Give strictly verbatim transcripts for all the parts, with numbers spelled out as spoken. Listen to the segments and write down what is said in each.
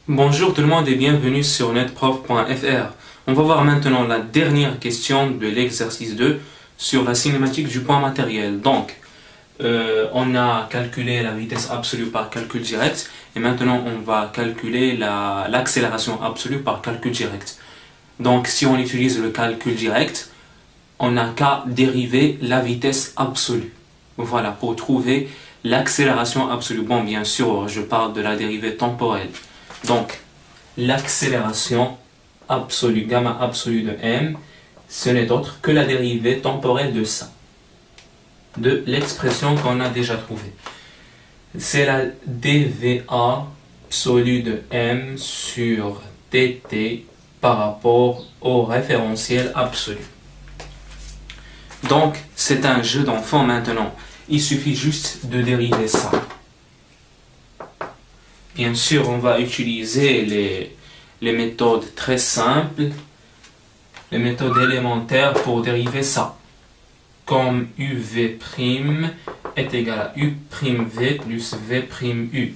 Bonjour tout le monde et bienvenue sur netprof point f r. On va voir maintenant la dernière question de l'exercice deux sur la cinématique du point matériel. Donc, euh, on a calculé la vitesse absolue par calcul direct et maintenant on va calculer la, l'accélération absolue par calcul direct. Donc, si on utilise le calcul direct, on n'a qu'à dériver la vitesse absolue. Voilà, pour trouver l'accélération absolue. Bon, bien sûr, je parle de la dérivée temporelle. Donc, l'accélération absolue, gamma absolue de m, ce n'est autre que la dérivée temporelle de ça, de l'expression qu'on a déjà trouvée. C'est la dva absolue de m sur dt par rapport au référentiel absolu. Donc, c'est un jeu d'enfant maintenant. Il suffit juste de dériver ça. Bien sûr, on va utiliser les, les méthodes très simples, les méthodes élémentaires pour dériver ça. Comme uv' est égal à u'v plus v'u.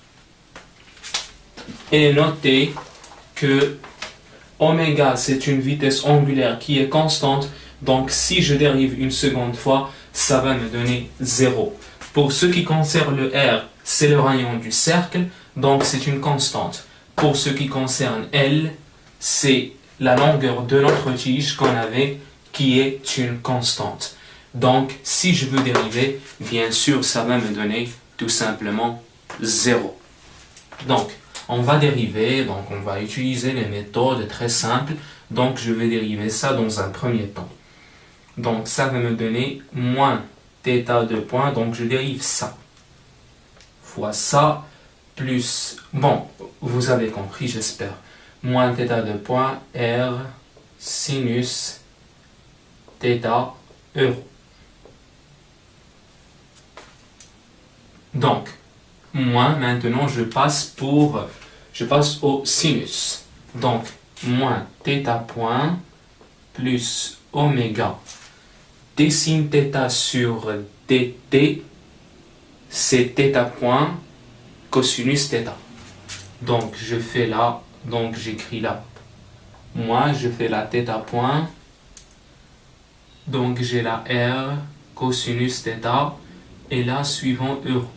Et notez que oméga, c'est une vitesse angulaire qui est constante. Donc, si je dérive une seconde fois, ça va me donner zéro. Pour ce qui concerne le r, c'est le rayon du cercle. Donc, c'est une constante. Pour ce qui concerne L, c'est la longueur de notre tige qu'on avait qui est une constante. Donc, si je veux dériver, bien sûr, ça va me donner tout simplement zéro. Donc, on va dériver, donc on va utiliser les méthodes très simples. Donc, je vais dériver ça dans un premier temps. Donc, ça va me donner moins θ de point. Donc, je dérive ça. Fois ça. Plus, bon, vous avez compris, j'espère, moins θ de point, R, sinus, θ, euro. Donc, moins, maintenant, je passe pour, je passe au sinus. Donc, moins θ point, plus oméga, d sin θ sur dt, c'est θ point, cosinus θ. Donc, je fais là, donc j'écris là. Moi, je fais la θ point. Donc, j'ai la R, cosinus θ. Et là, suivant euro.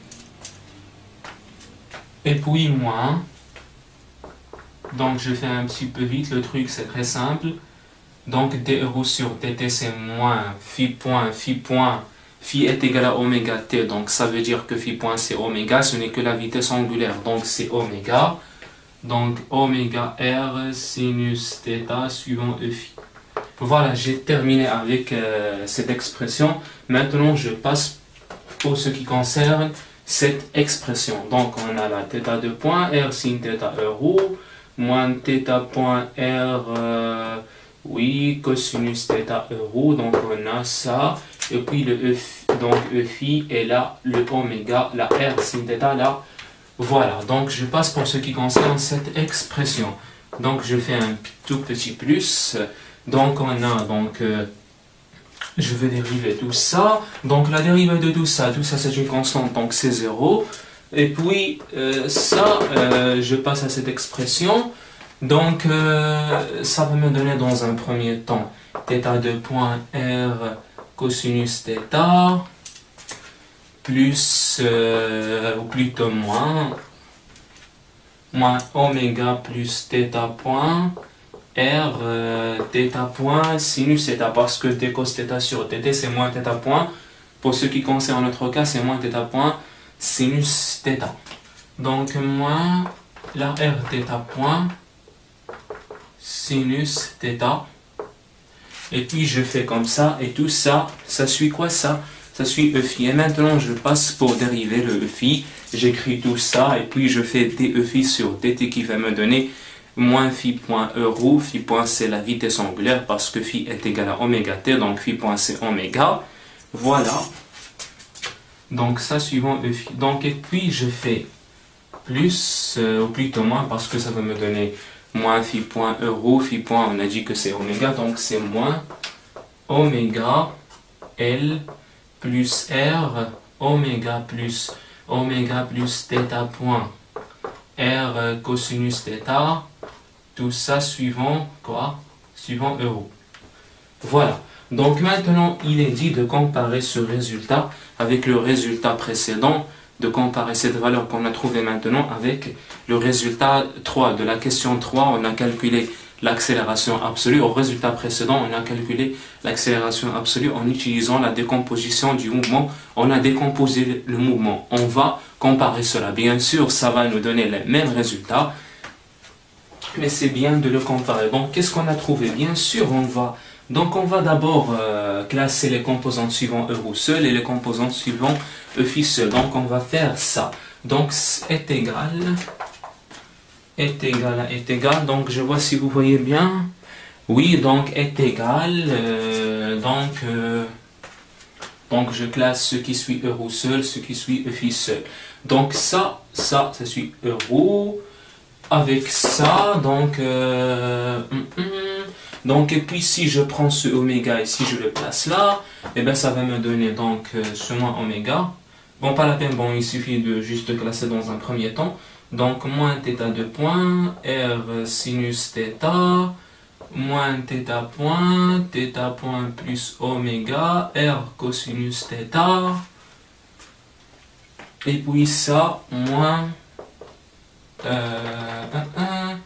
Et puis, moins. Donc, je fais un petit peu vite. Le truc, c'est très simple. Donc, d euro sur dt, c'est moins phi point, phi point. Phi est égal à oméga t, donc ça veut dire que phi point c'est oméga, ce n'est que la vitesse angulaire, donc c'est oméga. Donc oméga r sinus θ suivant e phi. Voilà, j'ai terminé avec euh, cette expression. Maintenant, je passe pour ce qui concerne cette expression. Donc on a la θ de point, r sin θ euro, moins θ point r, euh, oui, cosinus θ euro, donc on a ça. Et puis le E, donc E phi et là le oméga, la R sin θ là. Voilà, donc je passe pour ce qui concerne cette expression. Donc je fais un tout petit plus. Donc on a, donc euh, je vais dériver tout ça. Donc la dérivée de tout ça, tout ça c'est une constante, donc c'est zéro. Et puis euh, ça, euh, je passe à cette expression. Donc euh, ça va me donner dans un premier temps θ de point R cosinus θ plus, euh, ou plutôt moins, moins oméga plus θ point R euh, θ point sinus θ, parce que d cos θ sur dt c'est moins θ point. Pour ce qui concerne notre cas, c'est moins θ point sinus θ. Donc moins la R θ point sinus θ. Et puis je fais comme ça, et tout ça, ça suit quoi ça? Ça suit E phi. Et maintenant je passe pour dériver le E phi. J'écris tout ça, et puis je fais d E phi sur dt qui va me donner moins phi point euro. Phi point c'est la vitesse angulaire parce que phi est égal à oméga t, donc phi point c'est oméga. Voilà. Donc ça suivant E phi. Donc et puis je fais plus, euh, ou plutôt moins, parce que ça va me donner moins phi point euro, phi point on a dit que c'est oméga, donc c'est moins oméga L plus R, oméga plus oméga plus θ point R cosinus θ, tout ça suivant quoi? Suivant euro. Voilà. Donc maintenant, il est dit de comparer ce résultat avec le résultat précédent, de comparer cette valeur qu'on a trouvée maintenant avec le résultat trois. De la question trois, on a calculé l'accélération absolue. Au résultat précédent, on a calculé l'accélération absolue en utilisant la décomposition du mouvement. On a décomposé le mouvement. On va comparer cela. Bien sûr, ça va nous donner les mêmes résultats, mais c'est bien de le comparer. Donc, qu'est-ce qu'on a trouvé? Bien sûr, on va... Donc, on va d'abord euh, classer les composantes suivant euro seul et les composantes suivant phi seul. Donc, on va faire ça. Donc, est égal... est égal à est égal. Donc, je vois si vous voyez bien. Oui, donc, est égal. Euh, donc, euh, donc, je classe ce qui suit euro seul, ce qui suit phi seul. Donc, ça, ça, ça suit euro. Avec ça, donc... Euh, hum, hum, donc, et puis si je prends ce oméga et si je le place là, et ben ça va me donner donc euh, ce moins oméga. Bon, pas la peine, bon, il suffit de juste classer dans un premier temps. Donc, moins θ de point, R sinus θ, moins θ point, θ point plus oméga, R cosinus θ. Et puis ça, moins... Euh, un, un,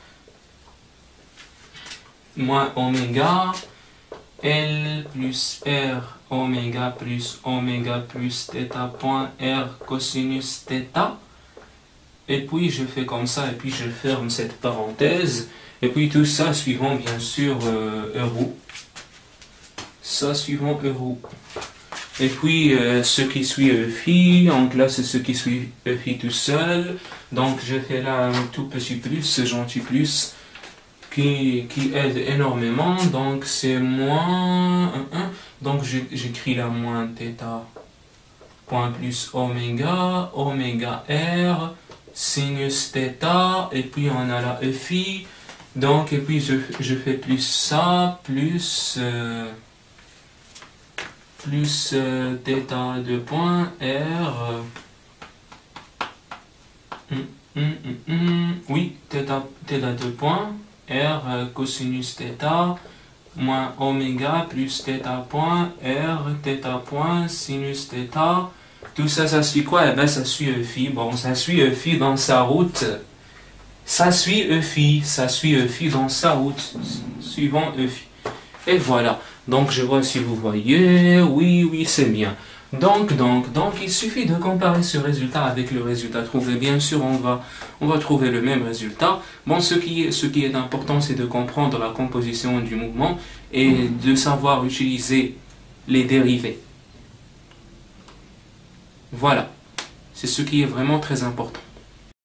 moins oméga L plus R oméga plus oméga plus θ point R cosinus θ. Et puis je fais comme ça et puis je ferme cette parenthèse et puis tout ça suivant bien sûr euh, euro. Ça suivant euro. Et puis euh, ce qui suit phi, donc là c'est ce qui suit phi tout seul. Donc je fais là un tout petit plus, ce gentil plus qui, qui aide énormément. Donc c'est moins un, un. Donc j'écris là moins θ point plus oméga, oméga R, sinus θ, et puis on a là phi. Donc et puis je, je fais plus ça, plus... Euh, plus euh, θ de point R, euh, hum, hum, hum, hum, oui, θ, θ de point R euh, cosinus θ, moins oméga plus θ point R, θ point sinus θ, tout ça, ça suit quoi? Eh bien, ça suit phi. Bon, ça suit phi dans sa route. Ça suit phi, ça suit phi dans sa route, suivant phi. Et voilà. Donc, je vois si vous voyez. Oui, oui, c'est bien. Donc, donc, donc, il suffit de comparer ce résultat avec le résultat trouvé. Bien sûr, on va, on va trouver le même résultat. Bon, ce qui est, ce qui est important, c'est de comprendre la composition du mouvement et de savoir utiliser les dérivés. Voilà. C'est ce qui est vraiment très important.